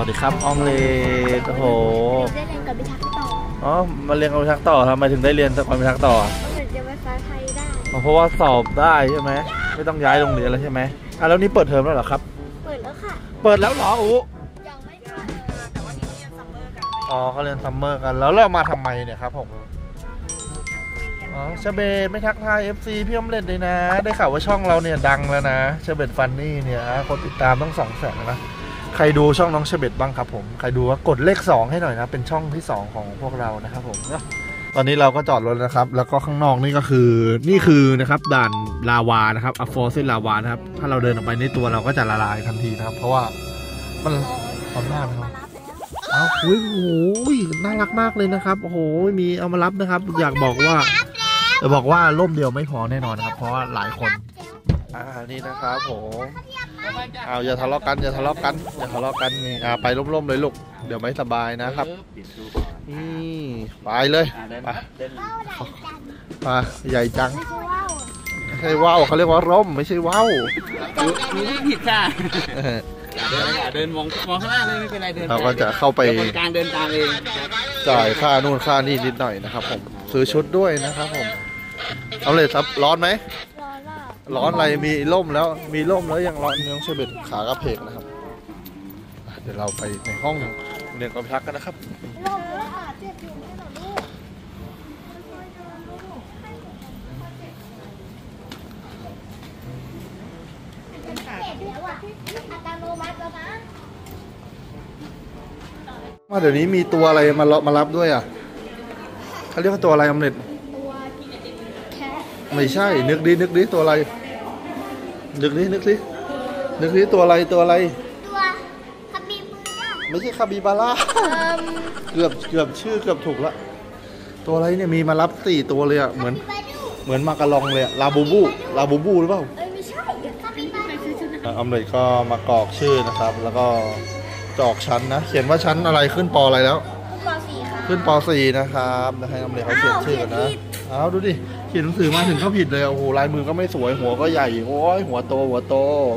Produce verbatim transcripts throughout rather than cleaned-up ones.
ดีครับออมเล็ตโอ้โหได้เรียนกับพิทักษ์ต่ออ๋อมาเรียนกับพิทักษ์ต่อทำไมถึงได้เรียนกับพิทักษ์ต่อเรียนภาษาไทยได้เพราะว่าสอบได้ใช่ไหมไม่ต้องย้ายโรงเรียนแล้วใช่ไหมอ่ะแล้วนี่เปิดเทอมแล้วเหรอครับเปิดแล้วค่ะเปิดแล้วเหรออูยังไม่เปิดแต่ว่าที่เรียนซัมเมอร์กันอ๋อเขาเรียนซัมเมอร์กันแล้วเรามาทำไมเนี่ยครับผมอ๋อเชเบตไม่ทักทาย เอฟ ซี พี่ออมเล็ตเลยนะได้ข่าวว่าช่องเราเนี่ยดังแล้วนะเชเบตฟันนี่เนี่ยคนติดตามต้องสองแสนนะใครดูช่องน้องเชเบตบ้างครับผมใครดูว่ากดเลขสองให้หน่อยนะเป็นช่องที่สองของพวกเรานะครับผมตอนนี้เราก็จอดรถนะครับแล้วก็ข้างนอกนี่ก็คือนี่คือนะครับด่านลาวานะครับอะฟอร์เซนลาวานะครับถ้าเราเดินออกไปในตัวเราก็จะละลายทันทีนะครับเพราะว่ามันความน่านะครับอ้าวโอ้โหน่ารักมากเลยนะครับโอ้โหมีเอามารับนะครับอยากบอกว่าจะบอกว่าร่มเดียวไม่พอแน่นอนครับเพราะว่าหลายคนอ่านี่นะครับผมเอาอย่าทะเลาะกันอย่าทะเลาะกันอย่าทะเลาะกันนี่อ่าไปร่มๆเลยลูกเดี๋ยวไม่สบายนะครับนี่ไปเลยไปไปใหญ่จังไม่ใช่ว่าวเขาเรียกว่าร่มไม่ใช่ว่าวมีที่ผิดค่ะเดินเดินมองมองข้างหน้าเลยไม่เป็นไรเดินเราก็จะเข้าไปกลางเดินตามเองจ่ายค่านู่นค่านี่นิดหน่อยนะครับผมซื้อชุดด้วยนะครับผมเอาเลยครับร้อนไหมร้อนอะไรมีร่มแล้วมีร่มแล้วยังร้อนยังเชเบตขากระเพกนะครับเดี๋ยวเราไปในห้องเรียนกอล์ฟพักกันนะครับว่าเดี๋ยวนี้มีตัวอะไรมามารับด้วยอ่ะเขาเรียกว่าตัวอะไรอมเล็ตไม่ใช่นึกดินึกดิตัวอะไรนึกดินึกดินึกดิตัวอะไรตัวอะไรตัวคาบิบูร่าไม่ใช่คาบิบาร่าเกือบเกือบชื่อเกือบถูกละตัวอะไรเนี่ยมีมารับสี่ตัวเลยอ่ะเหมือนเหมือนมากระลองเลยลาบูบูลาบูบูหรือเปล่าเอ้ยไม่ใช่คาบิบาร่าอมเล็ตก็มากรอกชื่อนะครับแล้วก็จอกชั้นนะเขียนว่าชั้นอะไรขึ้นปออะไรแล้วปอสี่ค่ะขึ้นปอสี่นะครับนะให้อมเล็ตเขาเขียนชื่อกันนะเอาดูดิเขียนหนังสือมาถึงก็ผิดเลยโอ้โหลายมือก็ไม่สวยหัวก็ใหญ่โอ้ยหัวโตหัวโต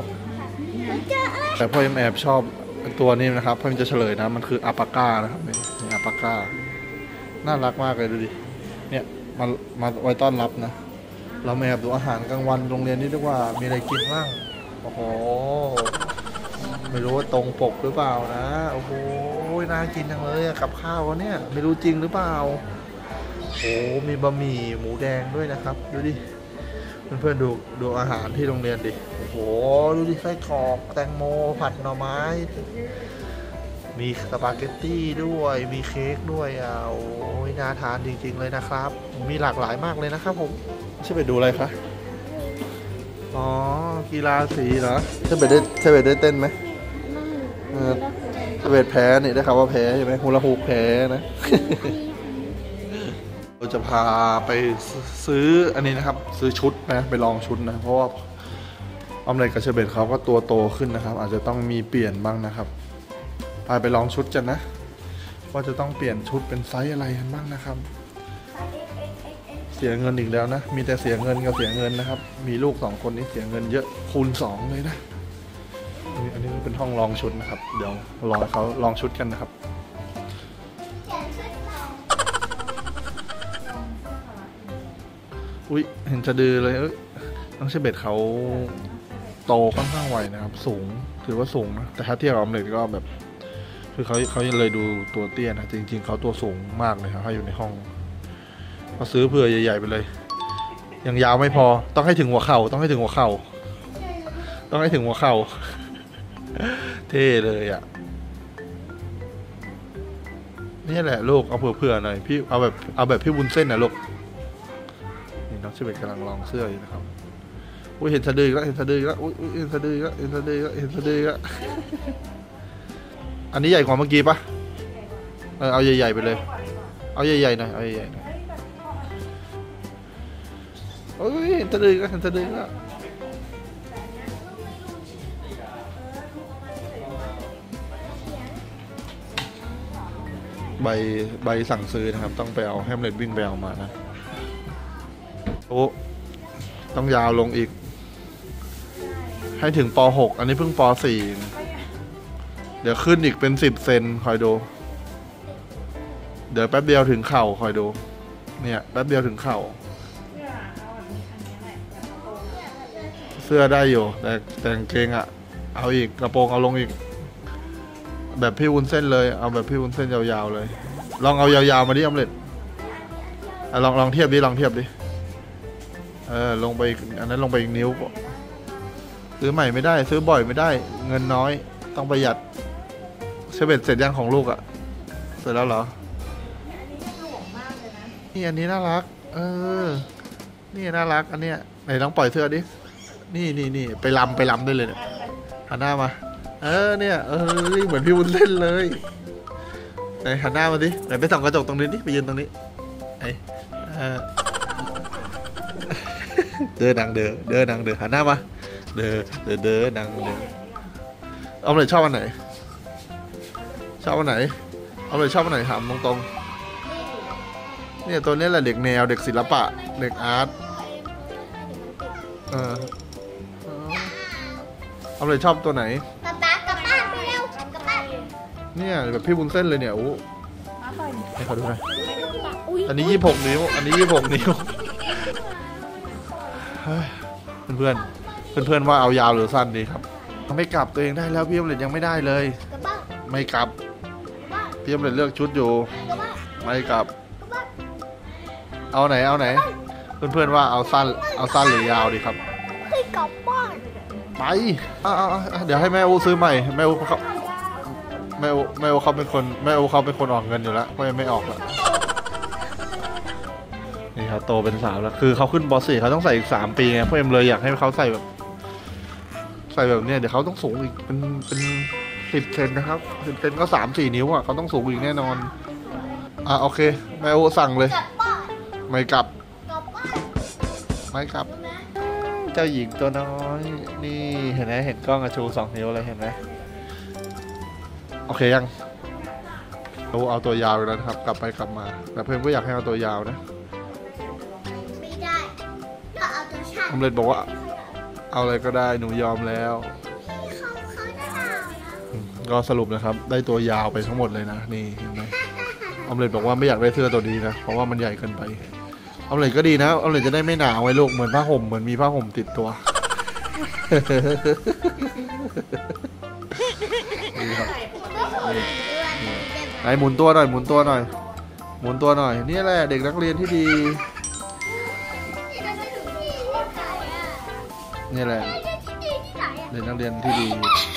แต่พ่อแอบชอบตัวนี้นะครับพ่อจะเฉลยนะมันคืออัปปาก้านะครับนี่อัปปาก้าน่ารักมากเลยดูดิเนี่ยมามาไว้ต้อนรับนะเราแอบดูอาหารกลางวันโรงเรียนนี่ด้วยว่ามีอะไรกินบ้างโอ้โหไม่รู้ว่าตรงปกหรือเปล่านะโอ้โหน่ากินจังเลยกับข้าวเนี่ยไม่รู้จริงหรือเปล่าโอ้มีบะหมี่หมูแดงด้วยนะครับดูดิเพื่อนๆดูดูอาหารที่โรงเรียนดิโอ้โหดูดิไส้กรอกแตงโมผัดหน่อไม้มีสปาเกตตี้ด้วยมีเค้กด้วยอ่ะโอ้ยน่าทานจริงๆเลยนะครับมีหลากหลายมากเลยนะครับผมใช่ไปดูอะไรคะอ๋อกีฬาสีเหรอใช่ไปได้ใช่ไปได้เต้นไหมเออใช่ไปแพ้นี่ได้ข่าวว่าแพ้ใช่ไหมฮูลาฮูปแพ้นะเราจะพาไปซื้ออันนี้นะครับซื้อชุดนะไปลองชุดนะเพราะว่าออมเล็ตกับเชเบตเขาก็ตัวโตขึ้นนะครับอาจจะต้องมีเปลี่ยนบ้างนะครับพาไปลองชุดกันนะว่าจะต้องเปลี่ยนชุดเป็นไซส์อะไรกันบ้างนะครับเสียเงินอีกแล้วนะมีแต่เสียเงินกับเสียเงินนะครับมีลูกสองคนนี้เสียเงินเยอะคูณสองเลยนะอันนี้เป็นห้องลองชุดนะครับเดี๋ยวรอเขาลองชุดกันนะครับอุ้ยเห็นจะดือเลยเอ้ยน้องเชเบตเขาโตค่อนข้างไวนะครับสูงถือว่าสูงนะแต่ถ้าเทียบกับออมเล็ตก็แบบคือเขาเขาเลยดูตัวเตี้ยนะจริงๆเขาตัวสูงมากเลยครับให้อยู่ในห้องก็ซื้อเผื่อใหญ่ๆไปเลยยังยาวไม่พอต้องให้ถึงหัวเข่าต้องให้ถึงหัวเข่าต้องให้ถึงหัวเข่าเท่เลยอ่ะนี่แหละลูกเอาเผื่อๆหน่อยพี่เอาแบบเอาแบบพี่วุ้นเส้นนะลูกนี่น้องเชเบตกำลังลองเสื้ออยู่นะครับอุ้ยเห็นสะดือแล้วเห็นสะดือแล้วอุ้ยเห็นสะดือแล้วเห็นสะดือแล้วเห็นสะดือแล้วอันนี้ใหญ่กว่าเมื่อกี้ปะเออเอาใหญ่ๆไปเลยเอาใหญ่ๆหน่อยเอาใหญ่ๆหน่อยโอ้ยเห็นสะดือแล้วเห็นสะดือแล้วใบใบสั่งซื้อนะครับต้องไปเอาให้ออมเล็ตวิ่งไปเอามานะโอ้ต้องยาวลงอีกให้ถึงป หกอันนี้เพิ่งป สี่เดี๋ยวขึ้นอีกเป็นสิบเซนคอยดู เดี๋ยวแป๊บเดียวถึงเข่าคอยดู เนี่ยแป๊บเดียวถึงเข่าเสื้อได้อยู่แต่แต่กางเกงอะเอาอีกกระโปรงเอาลงอีก แบบพี่วุ้นเส้นเลยเอาแบบพี่วุ้นเส้นยาวๆเลย ลองเอายาวๆมาดิออมเล็ตอ่ะลองลองเทียบดิลองเทียบดิเออลงไปอีกอันนั้นลงไปอีกนิ้วซื้อใหม่ไม่ได้ซื้อบ่อยไม่ได้เงินน้อยต้องประหยัดเชเบ็ดเสร็จยังของลูกอะเสร็จแล้วเหรอนี่อันนี้น่ารักเออนี่น่ารักอันเนี้ยไหนลองปล่อยเสื้อดินี่นี่นี่ไปลำไปลำได้เลยเนี่ยหันหน้ามาเออเนี่ยเออเหมือนพี่วุ้นเล่นเลยไหนหันหน้ามาดิไหนไปส่องกระจกตรงนี้ดิไปยืนตรงนี้ไอเออเดินดังเดินเดินดังเดินหันหน้ามาเดินเดินเดินดังเดินเอาเลยชอบอันไหนชอบอันไหนเอาเลยชอบอันไหนถามตรงๆเนี่ยตัวนี้แหละเด็กแนวเด็กศิลปะเด็กอาร์ตเออเอาเลยชอบตัวไหนป๊าป๊ากลับบ้านไปเร็วกลับบ้านเนี่ยแบบพี่วุ้นเส้นเลยเนี่ยโอ้ให้เขาดูหน่อยอุ้ยอันนี้ยี่สิบหกนิ้วอันนี้ยี่สิบหกนิ้วเพื่อนเพื่อนเพื่อนๆว่าเอายาวหรือสั้นดีครับไม่กลับตัวเองได้แล้วพี่อมเล็ตยังไม่ได้เลยกลับบ้านไม่กลับกลับบ้านพี่อมเล็ตเลือกชุดอยู่กลับบ้านไม่กลับกลับบ้านเอาไหนเอาไหน เพื่อนเพื่อนๆว่าเอาสั้นเอาสั้นหรือยาวดีครับเฮ้ยกลับบ้านไปอ่ะๆๆเดี๋ยวให้แม่อูซื้อใหม่แม่อูเขาแม่อูแม่อูเขาเป็นคนแม่อูเขาเป็นคนออกเงินอยู่แล้วเพราะยังไม่ออกละนี่เขาโตเป็นสาวแล้วคือเขาขึ้นป .สี่ เขาต้องใส่อีกสามปีไงเพราะเอ็มเลยอยากให้เขาใส่แบบใส่แบบเนี้ยเดี๋ยวเขาต้องสูงอีกเป็นเป็นสิบเซนนะครับสิบเซนก็สามสี่นิ้วอ่ะเขาต้องสูงอีกแน่นอนอ่ะโอเคแม่อูสั่งเลยกลับบ้านไม่กลับกลับบ้านไม่กลับเจ้าหญิงตัวน้อยนี่เห็นไหมเห็นกล้องกระชูสองนิ้วเลยเห็นไหมโอเคยังเราเอาตัวยาวแล้วนะครับกลับไปกลับมาแต่เพื่อนก็อยากให้เอาตัวยาวนะไม่ได้ก็เอาตัวช่างอมเล็ตบอกว่าเอาอะไรก็ได้หนูยอมแล้วเขาเขาจะเอาอืมก็สรุปนะครับได้ตัวยาวไปทั้งหมดเลยนะนี่เห็นไหมอมเล็ตบอกว่าไม่อยากได้เสื้อตัวนี้นะเพราะว่ามันใหญ่เกินไปอมเล็ตก็ดีนะอมเล็ตจะได้ไม่หนาวไว้ลูกเหมือนผ้าห่มเหมือนมีผ้าห่มติดตัว นี่ครับนี่ไหนหมุนตัวหน่อยหมุนตัวหน่อยหมุนตัวหน่อยนี่แหละเด็กนักเรียนที่ดีนี่แหละเด็กนักเรียนที่ดี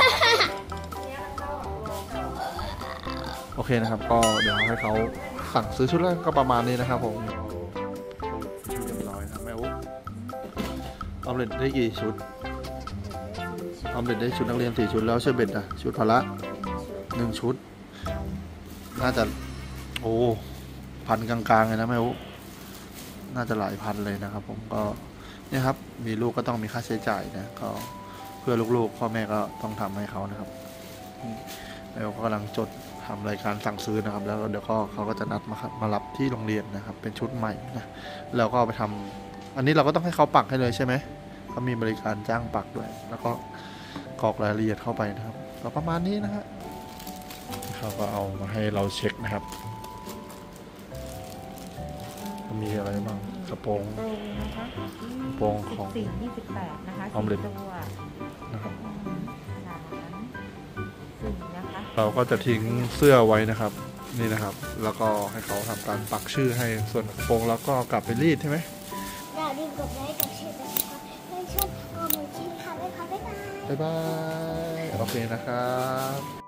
โอเคนะครับก็เดี๋ยวให้เขาสั่งซื้อชุดแรกก็ประมาณนี้นะครับผมชุดเรียบร้อยนะแม่อุ๊บออมเล็ตได้กี่ชุดออมเล็ตได้ชุดนักเรียนสี่ชุดแล้วเชอร์เบตอะชุดพละหนึ่งชุดน่าจะโอ้พันกลางๆเลยนะแม่อุ๊บน่าจะหลายพันเลยนะครับผมก็เนี่ยครับมีลูกก็ต้องมีค่าใช้จ่ายนะก็เพื่อลูกๆพ่อแม่ก็ต้องทำให้เขานะครับแม่อุ๊บกำลังจดทำรายการสั่งซื้อนะครับแล้วเดี๋ยวก็เขาก็จะนัดมามารับที่โรงเรียนนะครับเป็นชุดใหม่นะแล้วก็เอาไปทำอันนี้เราก็ต้องให้เขาปักให้เลยใช่ไหมเขามีบริการจ้างปักด้วยแล้วก็กรอกรายละเอียดเข้าไปนะครับก็ประมาณนี้นะฮะเขาก็เอามาให้เราเช็คนะครับมีอะไรบ้างกระโปรงโปรงนะคะกระโปรงของสี่ยี่สิบแปดนะคะออมเล็ตสี่ตัวนะครับหลานสี่นะคะเราก็จะทิ้งเสื้อไว้นะครับนี่นะครับ แล้วก็ให้เขาทำการปักชื่อให้ส่วนกระโปรงแล้วก็กลับไปรีดใช่ไหมอย่าลืมกดไลค์กดแชร์กดซับสไครต์ให้ช่องออมชินค่ะด้วยค่ะบ๊ายบายบ๊ายบายโอเคนะครับ